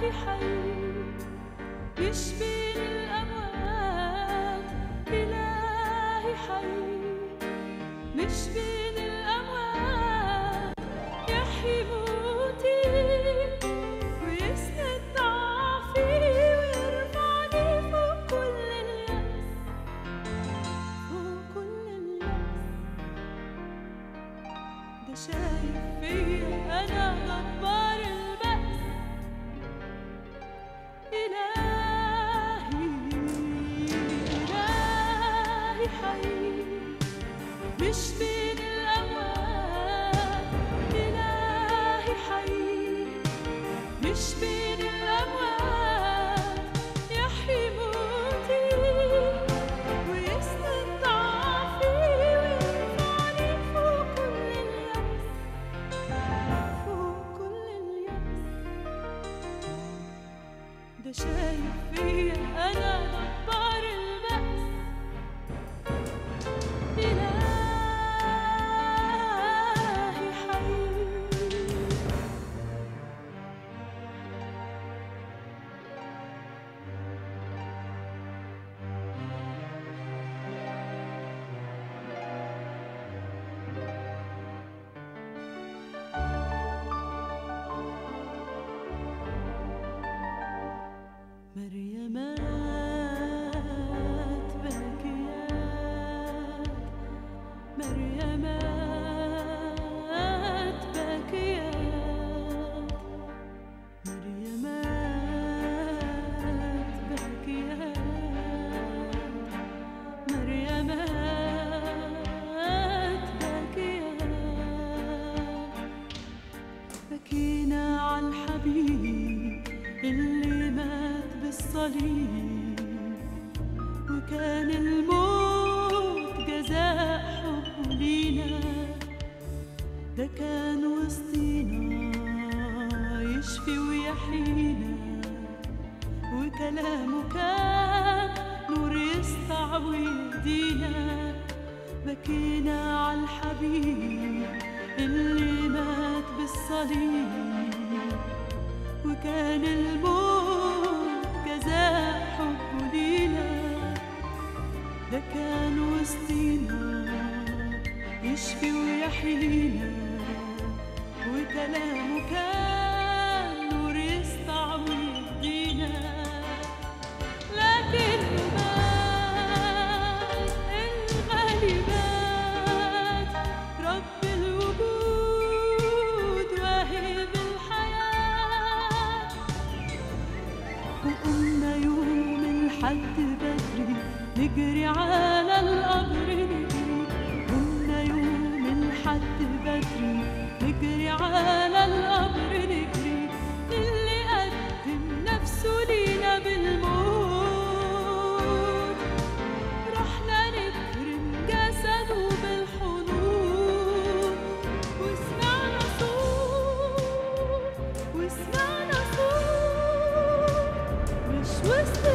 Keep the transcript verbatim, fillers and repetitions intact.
إلهي حي مش بين الأموات، إلهي حي مش بين الأموات، يحيي موتي ويسند ضعفي ويرفعني فوق كل اليأس، فوق كل اليأس. ده شايف فيا أنا جبار البأس، إلهي إلهي حي مش بين الأموات، إلهي حي مش بين الأموات، يحيي موتي ويسند ضعفي ويرفعني فوق كل اليأس، فوق كل اليأس. ده شايف فيا أنا جبار البأس، إلهي حي. مريمات باكيات، مريمات باكيات، مريمات باكيات، مريمات باكيات. بكينا على الحبيب اللي مات بالصليب، وكان الموت جزاء حبه لينا. ده كان وسطينا يشفي ويحيينا، وكلامه كان نور يسطع ويهدينا. بكينا على الحبيب اللي مات بالصليب، وكان الموت جزاء حبه لينا. ده كان وسطينا يشفي ويحيينا، وكلامه كان نور يسطع ويهدينا. لكن مات الغالي، مات رب الوجود واهب الحياة. وقمنا يوم الحد بدري نجري على القبر، نجري قمنا يوم الحد بدري نجري على القبر، نجري اللي قدم نفسه لينا بالموت. رحنا نكرم جسده بالحضور، وسمعنا صوت، وسمعنا صوت مش وسط